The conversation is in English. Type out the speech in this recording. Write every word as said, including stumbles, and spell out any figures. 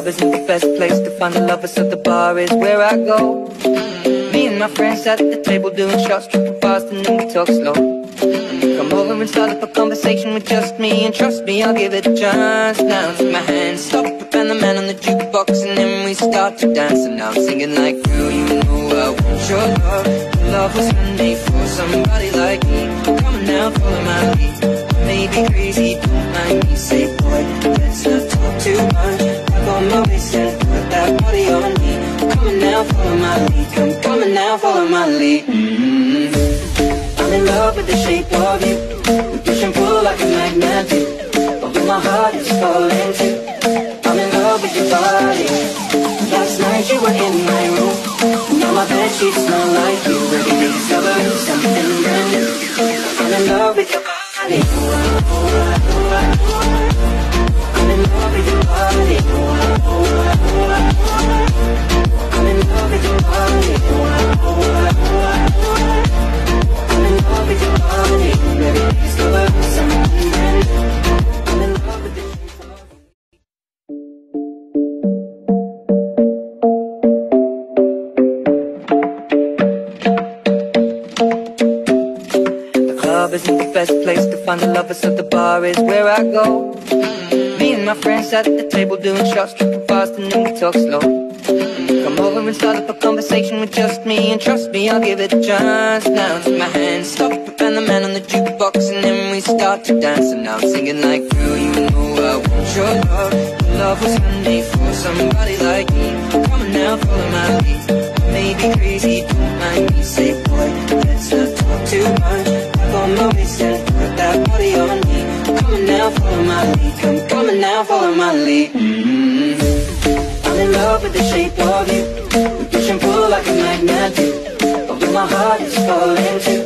club isn't the best place to find the lovers, so the bar is where I go. Me and my friends at the table doing shots, tripping fast and then we talk slow. Come over and start up a conversation with just me, and trust me, I'll give it a chance. Now take my hand, stop it, and the man on the jukebox, and then we start to dance. And now I'm singing like, girl, you know I want your love. Your love was handmade for somebody like me. Come on now, follow my lead. Maybe crazy, don't mind me. Say, boy, let's not talk too much. Grab on my waist and put that body on me. Come on now, follow my lead. Come, come on now, follow my lead. Mm-hmm. I'm in love with the shape of you. We push and pull like a magnet do. Although my heart is falling too. I'm in love with your body. Last night you were in my room. Now my bedsheets smell like you. Every day discovering something brand new. I'm in love with your body. I'm in love with your body. I'm in love with your body. I'm in love with your body. Every day discovering something brand new. I'm in love with the shape of you. The club isn't the best place to find the lovers, so the bar is where I go. Me and my friends at the table doing shots, tripping fast and then we talk slow. Come over and start up a conversation with just me, and trust me, I'll give it a chance. Now take my hand, stop it, and the man on the jukebox, and then we start to dance. And now I'm singing like, girl, you know I want your love. Your love was handmade for somebody like me. Come on now, follow my lead. Maybe crazy, don't mind me. Say, boy, let's not talk too much. Grab on my waist and put that body on me. Come on now, follow my lead. Come, come on now, follow my lead. Mm-hmm. I'm in love with the shape of you. We push and pull like a magnet do. Although my heart is falling too.